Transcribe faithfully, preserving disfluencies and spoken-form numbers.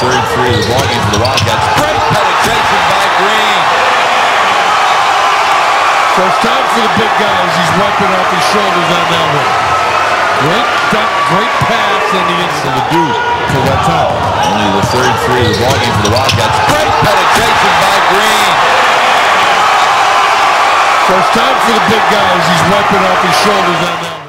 third three of the ballgame for the Wildcats. Great penetration by Green. So it's time for the big guys. He's wiping off his shoulders on that one. Great dunk, great pass, and the inside the dude for that time. Only the third three of the ballgame for the Wildcats. Great penetration by Green. So it's time for the big guys. He's wiping off his shoulders on that one.